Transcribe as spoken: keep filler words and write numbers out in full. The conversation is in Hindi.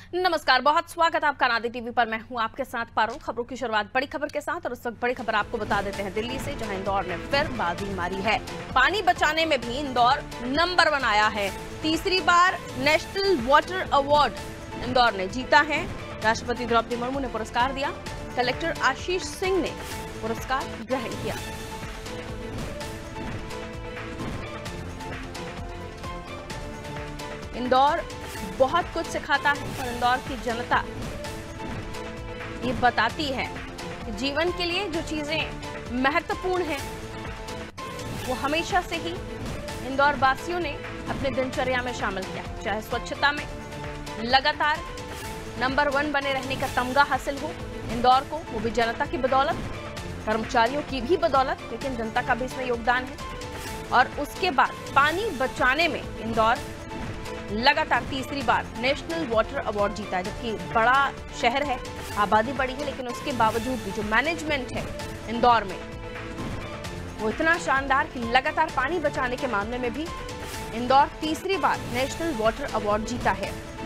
नमस्कार, बहुत स्वागत है आपका नादी टीवी पर। मैं हूं आपके साथ पारुल। खबरों की शुरुआत बड़ी खबर के साथ और उस वक्त बड़ी खबर आपको बता देते हैं दिल्ली से, जहां इंदौर ने फिर बाजी मारी है। पानी बचाने में भी इंदौर नंबर वन आया है। तीसरी बार नेशनल वाटर अवार्ड इंदौर ने जीता है। राष्ट्रपति द्रौपदी मुर्मू ने पुरस्कार दिया। कलेक्टर आशीष सिंह ने पुरस्कार ग्रहण किया। इंदौर बहुत कुछ सिखाता है और इंदौर की जनता ये बताती है कि जीवन के लिए जो चीजें महत्वपूर्ण हैं वो हमेशा से ही इंदौर वासियों ने अपने दिनचर्या में शामिल किया। चाहे स्वच्छता में लगातार नंबर वन बने रहने का तमगा हासिल हो इंदौर को, वो भी जनता की बदौलत, कर्मचारियों की भी बदौलत, लेकिन जनता का भी इसमें योगदान है। और उसके बाद पानी बचाने में इंदौर लगातार तीसरी बार नेशनल वाटर अवार्ड जीता है। जबकि बड़ा शहर है, आबादी बड़ी है, लेकिन उसके बावजूद भी जो मैनेजमेंट है इंदौर में वो इतना शानदार कि लगातार पानी बचाने के मामले में भी इंदौर तीसरी बार नेशनल वाटर अवार्ड जीता है।